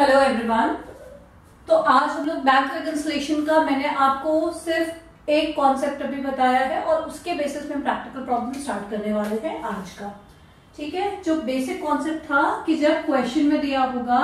Hello everyone. तो आज हम लोग बैंक रिकंसिलिएशन का मैंने आपको सिर्फ एक कॉन्सेप्ट अभी बताया है और उसके बेसिस में प्रैक्टिकल प्रॉब्लम स्टार्ट करने वाले हैं आज का। ठीक है, जो बेसिक कॉन्सेप्ट था कि जब क्वेश्चन में दिया होगा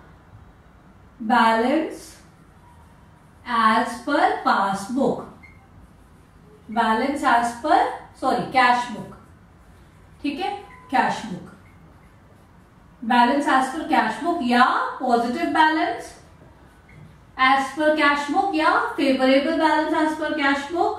balance as per passbook, balance as per cash book, ठीक है, cash book, balance as per cash book या positive balance as per cash book या favourable balance as per cash book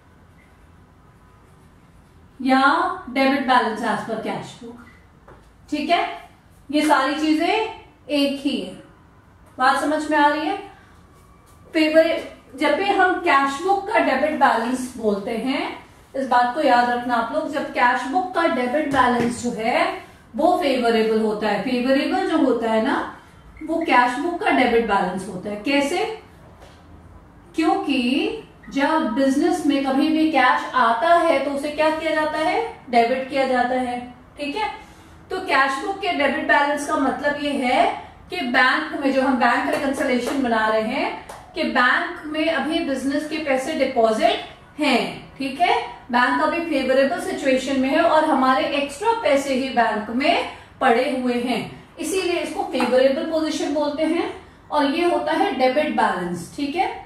या debit balance as per cash book. ठीक है, ये सारी चीजें एक ही है। बात समझ में आ रही है? जब भी हम कैश बुक का डेबिट बैलेंस बोलते हैं, इस बात को याद रखना आप लोग, जब कैश बुक का डेबिट बैलेंस जो है वो फेवरेबल होता है। फेवरेबल जो होता है ना, वो कैश बुक का डेबिट बैलेंस होता है। कैसे? क्योंकि जब बिजनेस में कभी भी कैश आता है तो उसे क्या किया जाता है? डेबिट किया जाता है। ठीक है, तो कैश बुक के डेबिट बैलेंस का मतलब ये है कि बैंक में, जो हम बैंक रिकंसिलिएशन बना रहे हैं, कि बैंक में अभी बिजनेस के पैसे डिपॉजिट हैं। ठीक है, बैंक अभी फेवरेबल सिचुएशन में है और हमारे एक्स्ट्रा पैसे ही बैंक में पड़े हुए हैं, इसीलिए इसको फेवरेबल पोजीशन बोलते हैं और ये होता है डेबिट बैलेंस। ठीक है,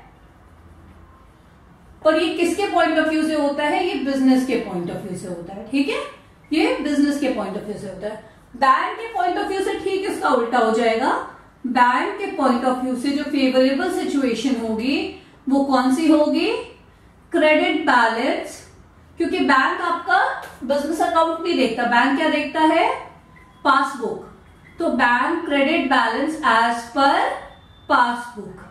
पर ये किसके पॉइंट ऑफ व्यू से होता है? ये बिजनेस के पॉइंट ऑफ व्यू से होता है। ठीक है, ये बिजनेस के पॉइंट ऑफ व्यू से होता है। बैंक के पॉइंट ऑफ व्यू से ठीक इसका उल्टा हो जाएगा। बैंक के पॉइंट ऑफ व्यू से जो फेवरेबल सिचुएशन होगी वो कौन सी होगी? क्रेडिट बैलेंस, क्योंकि बैंक आपका बिजनेस अकाउंट नहीं देखता, बैंक क्या देखता है? पासबुक। तो bank credit balance as per passbook,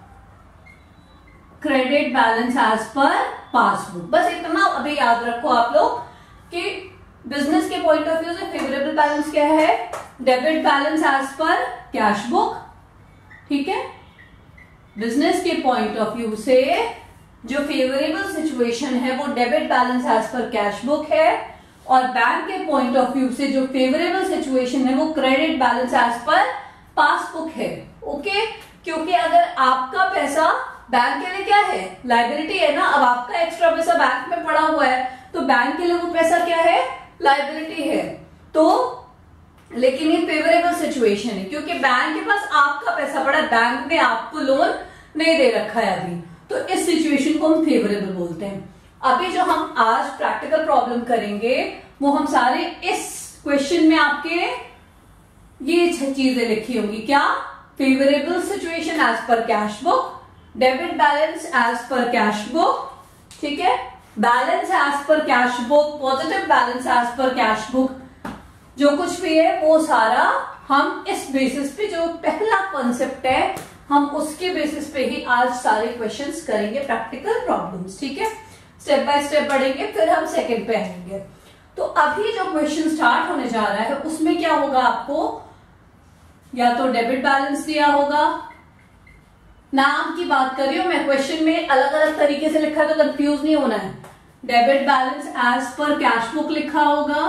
credit balance as per passbook. बस इतना अभी याद रखो आप लोग कि बिजनेस के पॉइंट ऑफ व्यू से फेवरेबल बैलेंस क्या है? Debit balance as per cash book. ठीक है, बिजनेस के पॉइंट ऑफ व्यू से जो फेवरेबल सिचुएशन है वो debit balance as per cash book है, और बैंक के पॉइंट ऑफ व्यू से जो फेवरेबल सिचुएशन है वो credit balance as per passbook है। ओके, क्योंकि अगर आपका पैसा बैंक के लिए क्या है? लायबिलिटी है ना। अब आपका एक्स्ट्रा पैसा बैंक में पड़ा हुआ है तो बैंक के लिए वो पैसा क्या है? लायबिलिटी है। तो लेकिन ये फेवरेबल सिचुएशन है क्योंकि बैंक के पास आपका पैसा पड़ा है, बैंक ने आपको लोन नहीं दे रखा है अभी, तो इस सिचुएशन को हम फेवरेबल बोलते हैं। अभी जो हम आज प्रैक्टिकल प्रॉब्लम करेंगे वो हम सारे इस क्वेश्चन में आपके ये चीजें लिखी होंगी। क्या? Favourable situation as per cash book, debit balance as per cash book, ठीक है, balance as per cash book, positive balance as per cash book, जो कुछ भी है वो सारा हम इस बेसिस पे, जो पहला कॉन्सेप्ट है, हम उसके बेसिस पे ही आज सारे क्वेश्चंस करेंगे, प्रैक्टिकल प्रॉब्लम्स। ठीक है, स्टेप बाय स्टेप बढ़ेंगे, फिर हम सेकंड पे आएंगे। तो अभी जो क्वेश्चन स्टार्ट होने जा रहा है उसमें क्या होगा? आपको या तो डेबिट बैलेंस दिया होगा, नाम की बात कर रही हूं मैं, क्वेश्चन में अलग अलग तरीके से लिखा है तो कंफ्यूज नहीं होना है। Debit balance as per cash book लिखा होगा,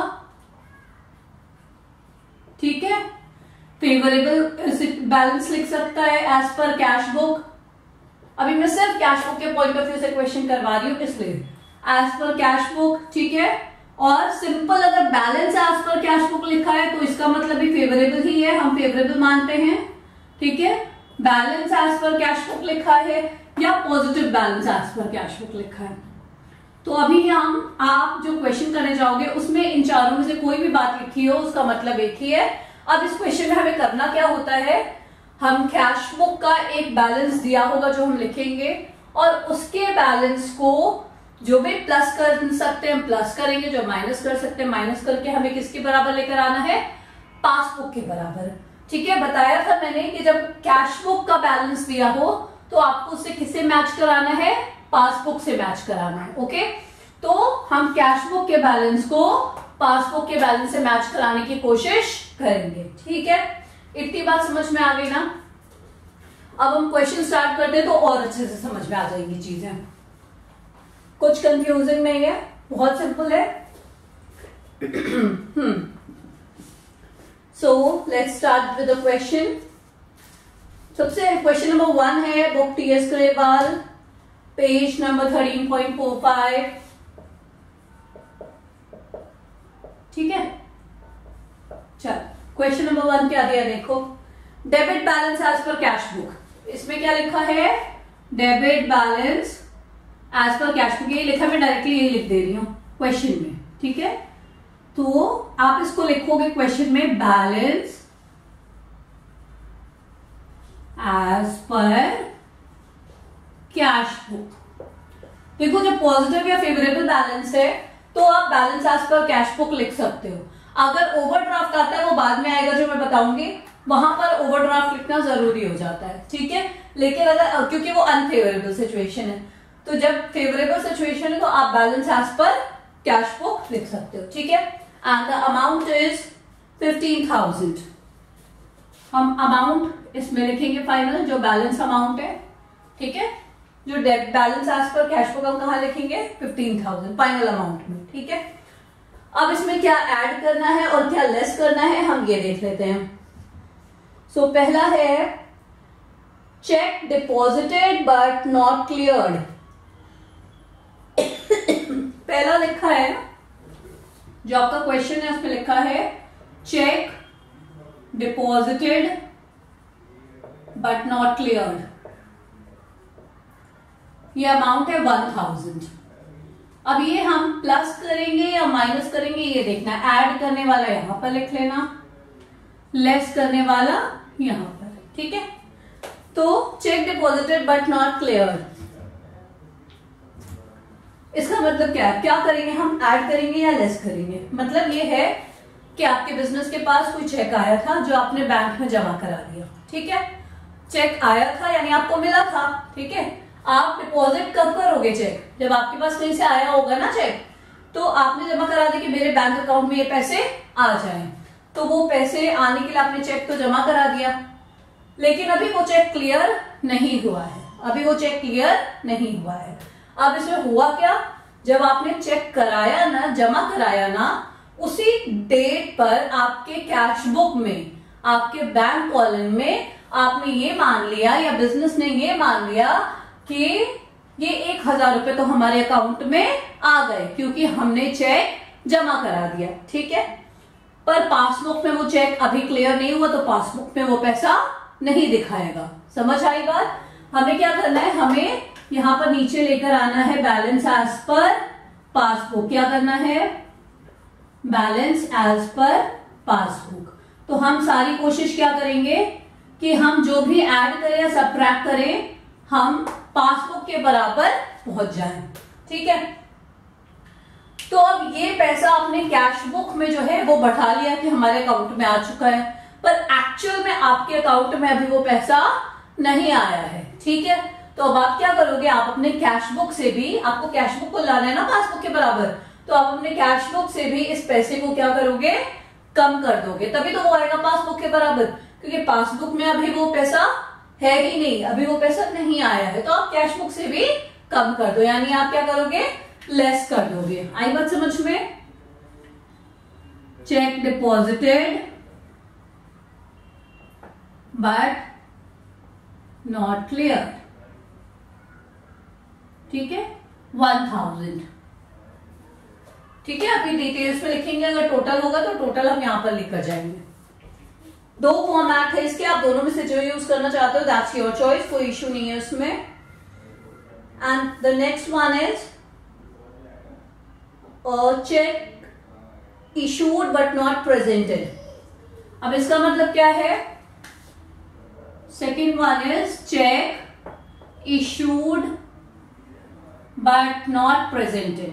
ठीक है, फेवरेबल बैलेंस लिख सकता है एज पर कैश बुक। अभी मैं सिर्फ कैश बुक के पॉइंट ऑफ व्यू से क्वेश्चन करवा रही हूं इसलिए एज पर कैश बुक, ठीक है। और सिंपल अगर balance as per cash book लिखा है तो इसका मतलब भी फेवरेबल ही है, हम फेवरेबल मानते हैं। ठीक है, balance as per cash book लिखा है या positive balance as per cash book लिखा है। तो अभी हम, आप जो क्वेश्चन करने जाओगे उसमें इन चारों में से कोई भी बात लिखी हो उसका मतलब एक ही है। अब इस क्वेश्चन में हमें करना क्या होता है? हम कैश बुक का एक बैलेंस दिया होगा जो हम लिखेंगे, और उसके बैलेंस को जो भी प्लस कर सकते हैं प्लस करेंगे, जो माइनस कर सकते हैं माइनस करके हमें किसके बराबर लेकर आना है? पासबुक के बराबर। ठीक है, बताया था मैंने कि जब कैश बुक का बैलेंस दिया हो तो आपको उससे किससे मैच कराना है? पासबुक से मैच कराना है। ओके, तो हम कैश बुक के बैलेंस को पासबुक के बैलेंस से मैच कराने की कोशिश करेंगे। ठीक है, इतनी बात समझ में आ गई ना? अब हम क्वेश्चन स्टार्ट करते हैं तो और अच्छे से समझ में आ जाएंगी चीजें, कुछ कंफ्यूजिंग नहीं है, बहुत सिंपल है। So let's start with the question. सबसे क्वेश्चन नंबर 1 है book TS Grewal, page number 13.45। ठीक है, चल क्वेश्चन नंबर 1 क्या दिया देखो, debit balance as per cash book. इसमें क्या लिखा है, debit balance as per cash book, ये लिखा, मैं डायरेक्टली यही लिख दे रही हूं क्वेश्चन में। ठीक है, तो आप इसको लिखोगे क्वेश्चन में, balance as per cash book. देखो जब पॉजिटिव या फेवरेबल बैलेंस है तो आप balance as per cash book लिख सकते हो। अगर ओवरड्राफ्ट आता है वो बाद में आएगा जो मैं बताऊंगी, वहां पर ओवरड्राफ्ट लिखना जरूरी हो जाता है। ठीक है, लेकिन अगर क्योंकि वो अनफेवरेबल सिचुएशन है, तो जब फेवरेबल सिचुएशन है तो आप balance as per cash book लिख सकते हो। ठीक है, एंड द अमाउंट इज 15,000। हम अमाउंट इसमें लिखेंगे फाइनल, जो बैलेंस अमाउंट है। ठीक है, जो balance as per cash book हम कहां लिखेंगे, 15,000 फाइनल अमाउंट में। ठीक है, अब इसमें क्या ऐड करना है और क्या लेस करना है हम ये देख लेते हैं। सो पहला है cheque deposited but not cleared. पहला लिखा है, जो आपका क्वेश्चन है उसमें लिखा है cheque deposited but not cleared. ये अमाउंट है 1000। अब ये हम प्लस करेंगे या माइनस करेंगे ये देखना, ऐड करने वाला यहां पर लिख लेना, लेस करने वाला यहां पर। ठीक है, तो cheque deposited but not cleared, इसका मतलब क्या है, क्या करेंगे हम, ऐड करेंगे या लेस करेंगे। मतलब ये है कि आपके बिजनेस के पास कोई चेक आया था जो आपने बैंक में जमा करा दिया। ठीक है, चेक आया था यानी आपको मिला था। ठीक है, आप डिपॉजिट कब करोगे चेक, जब आपके पास कहीं से आया होगा ना चेक, तो आपने जमा करा दिया कि मेरे बैंक अकाउंट में ये पैसे आ जाएं, तो वो पैसे आने के लिए आपने चेक तो जमा करा दिया, लेकिन अभी वो चेक क्लियर नहीं हुआ है, अभी वो चेक क्लियर नहीं हुआ है। अब इसमें हुआ क्या, जब आपने चेक कराया ना, जमा कराया ना, उसी डेट पर आपके कैश बुक में, आपके बैंक कॉलम में आपने ये मान लिया या बिजनेस ने ये मान लिया कि ये 1000 रुपए तो हमारे अकाउंट में आ गए क्योंकि हमने चेक जमा करा दिया। ठीक है, पर पासबुक में वो चेक अभी क्लियर नहीं हुआ, तो पासबुक में वो पैसा नहीं दिखाएगा। समझ आई बात। हमें क्या करना है, हमें यहां पर नीचे लेकर आना है बैलेंस एज पर पासबुक। क्या करना है, बैलेंस एज पर पासबुक। तो हम सारी कोशिश क्या करेंगे कि हम जो भी ऐड करें या सबट्रैक्ट करें, हम पासबुक के बराबर पहुंच जाएं। ठीक है, तो अब ये पैसा आपने कैश बुक में जो है वो बढ़ा लिया कि हमारे अकाउंट में आ चुका है, पर एक्चुअल में आपके अकाउंट में अभी वो पैसा नहीं आया है। ठीक है, तो अब आप क्या करोगे, आप अपने कैश बुक से भी, आपको कैश बुक को लाना है ना पासबुक के बराबर, तो आप अपने कैश बुक से भी इस पैसे को क्या करोगे, कम कर दोगे, तभी तो वो आएगा पासबुक के बराबर, क्योंकि पासबुक में अभी वो पैसा है ही नहीं, अभी वो पैसा नहीं आया है, तो आप कैश बुक से भी कम कर दो, यानी आप क्या करोगे, लेस कर दोगे। आई बात समझ में। Cheque deposited but not clear. ठीक है, 1000। ठीक है, अभी डिटेल्स में लिखेंगे, अगर टोटल होगा तो टोटल हम यहां पर लिख कर जाएंगे। 2 फॉर्मेट है इसके, आप दोनों में से जो यूज करना चाहते हो दैट्स योर चॉइस, कोई इश्यू नहीं है उसमें। And the next one is cheque issued but not presented. अब इसका मतलब क्या है, second one is cheque issued but not presented.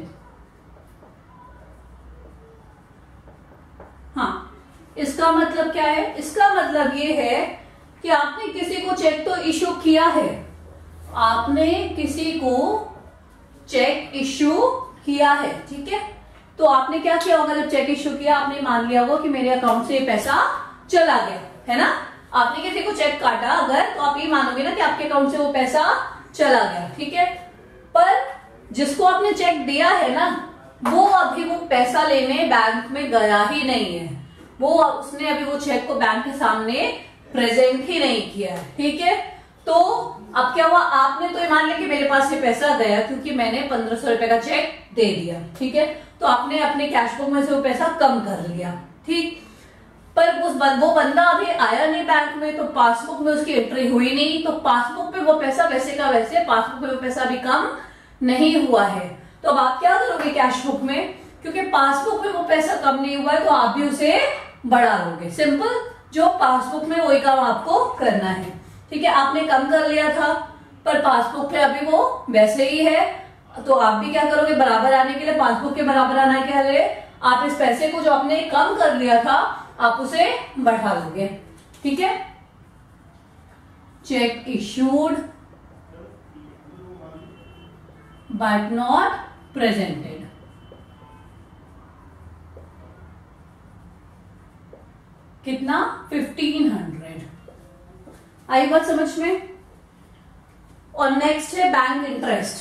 हाँ, इसका मतलब क्या है, इसका मतलब ये है कि आपने किसी को चेक तो इशू किया है, आपने किसी को चेक इशू किया है। ठीक है, तो आपने क्या किया होगा, जब चेक इशू किया आपने मान लिया होगा कि मेरे अकाउंट से ये पैसा चला गया है ना। आपने किसी को चेक काटा अगर, तो आप ये मानोगे ना कि आपके अकाउंट से वो पैसा चला गया। ठीक है, पर जिसको आपने चेक दिया है ना, वो अभी वो पैसा लेने बैंक में गया ही नहीं है, वो उसने अभी वो चेक को बैंक के सामने प्रेजेंट ही नहीं किया है, ठीक है। तो अब क्या हुआ, आपने तो मान लिया कि मेरे पास ये पैसा गया क्योंकि मैंने 1500 रुपए का चेक दे दिया, ठीक है। तो आपने अपने कैश बुक में से वो पैसा कम कर लिया, ठीक। पर वो बंदा अभी आया नहीं बैंक में, तो पासबुक में उसकी एंट्री हुई नहीं, तो पासबुक पे वो पैसा वैसे का वैसे, पासबुक पे वो पैसा अभी कम नहीं हुआ है। तो अब आप क्या करोगे कैश बुक में, क्योंकि पासबुक में वो पैसा कम नहीं हुआ है तो आप भी उसे बढ़ा लोगे। सिंपल, जो पासबुक में वही काम आपको करना है, ठीक है। आपने कम कर लिया था पर पासबुक पे अभी वो वैसे ही है, तो आप भी क्या करोगे, बराबर आने के लिए, पासबुक के बराबर आने के लिए आप इस पैसे को जो आपने कम कर लिया था आप उसे बढ़ा लोगे, ठीक है। Cheque issued but not presented, कितना 1500। आई बात समझ में। और नेक्स्ट है बैंक इंटरेस्ट।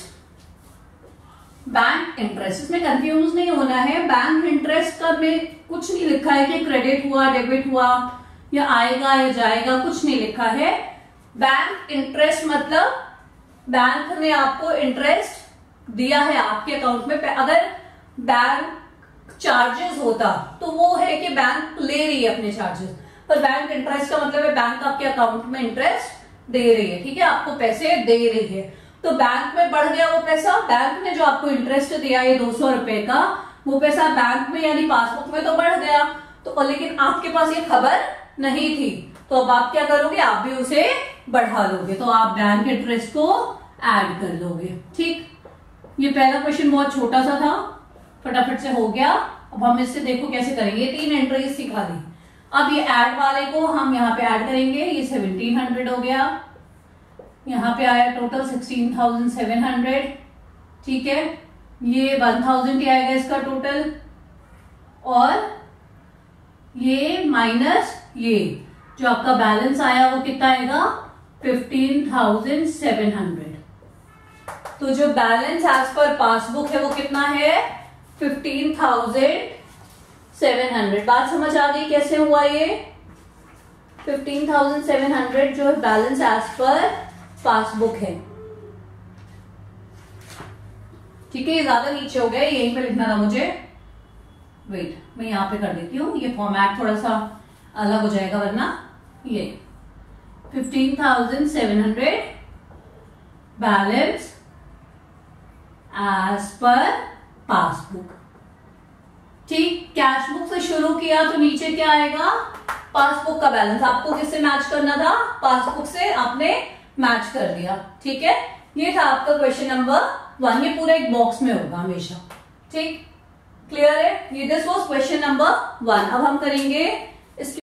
बैंक इंटरेस्ट, इसमें कंफ्यूज नहीं होना है। बैंक इंटरेस्ट का में कुछ नहीं लिखा है कि क्रेडिट हुआ, डेबिट हुआ, या आएगा या जाएगा, कुछ नहीं लिखा है। बैंक इंटरेस्ट मतलब बैंक ने आपको इंटरेस्ट दिया है आपके अकाउंट में। अगर बैंक चार्जेस होता तो वो है कि बैंक ले रही है अपने चार्जेस, पर बैंक इंटरेस्ट का मतलब है बैंक आपके अकाउंट में इंटरेस्ट दे रही है, ठीक है, आपको पैसे दे रही है। तो बैंक में बढ़ गया वो पैसा, बैंक ने जो आपको इंटरेस्ट दिया ये 200 रुपए का, वो पैसा बैंक में यानी पासबुक में तो बढ़ गया, तो लेकिन आपके पास ये खबर नहीं थी, तो अब आप क्या करोगे, आप भी उसे बढ़ा लोगे, तो आप बैंक इंटरेस्ट को ऐड कर लोगे, ठीक। ये पहला क्वेश्चन बहुत छोटा सा था, फटाफट से हो गया। अब हम इससे देखो कैसे करेंगे, 3 एंट्रीज सिखा दी। अब ये ऐड वाले को हम यहाँ पे ऐड करेंगे, ये 1700 हो गया, यहाँ पे आया टोटल 16,700, ठीक है। ये 1000 ही आएगा इसका टोटल, और ये माइनस ये जो आपका बैलेंस आया वो कितना आएगा 15,700। तो जो बैलेंस एज पर पासबुक है वो कितना है 15,700। बात समझ आ गई कैसे हुआ ये 15,700 जो बैलेंस एज पर पासबुक है, ठीक है। ये ज्यादा नीचे हो गया, यहीं पे लिखना था मुझे, वेट मैं यहां पे कर देती हूँ, ये फॉर्मेट थोड़ा सा अलग हो जाएगा वरना। ये 15,700 बैलेंस एज पर पासबुक, ठीक। कैश बुक से शुरू किया तो नीचे क्या आएगा पासबुक का बैलेंस, आपको किससे मैच करना था, पासबुक से आपने मैच कर दिया, ठीक है। ये था आपका क्वेश्चन नंबर 1, ये पूरा एक बॉक्स में होगा हमेशा, ठीक, क्लियर है। ये दिस वाज क्वेश्चन नंबर 1। अब हम करेंगे